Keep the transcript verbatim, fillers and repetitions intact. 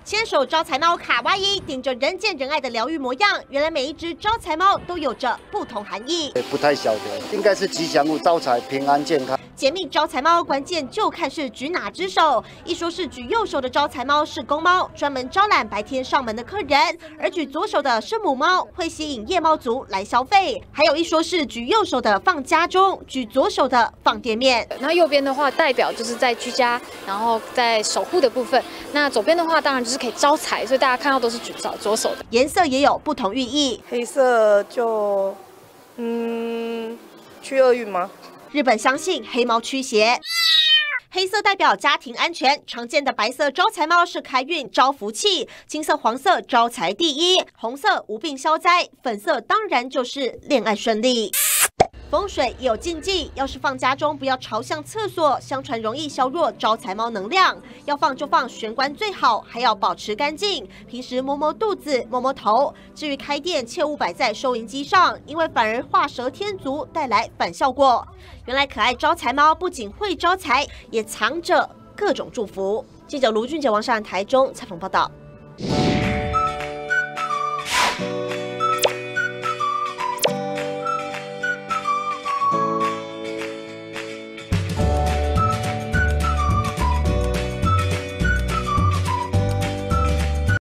牵手招财猫卡哇伊，顶着人见人爱的疗愈模样，原来每一只招财猫都有着不同含义。 不太晓得，应该是吉祥物，招财、平安、健康。 解密招财猫，关键就看是举哪只手。一说是举右手的招财猫是公猫，专门招揽白天上门的客人；而举左手的是母猫，会吸引夜猫族来消费。还有一说是举右手的放家中，举左手的放店面。 那右边的话代表就是在居家，然后在守护的部分。那左边的话当然就是可以招财，所以大家看到都是举左左手的。 颜色也有不同寓意， 黑色就嗯去厄运吗？ 日本相信黑猫驱邪。黑色代表家庭安全，常见的白色招财猫是开运招福气，金色、黄色招财第一，红色无病消灾，粉色当然就是恋爱顺利。风水也有禁忌，要是放家中不要朝向厕所，相传容易削弱招财猫能量。要放就放玄关最好，还要保持干净。平时摸摸肚子，摸摸头。至于开店，切勿摆在收银机上，因为反而画蛇添足，带来反效果。原来可爱招财猫不仅会招财，也藏着各种祝福。记者卢俊杰、王善台中采访报道。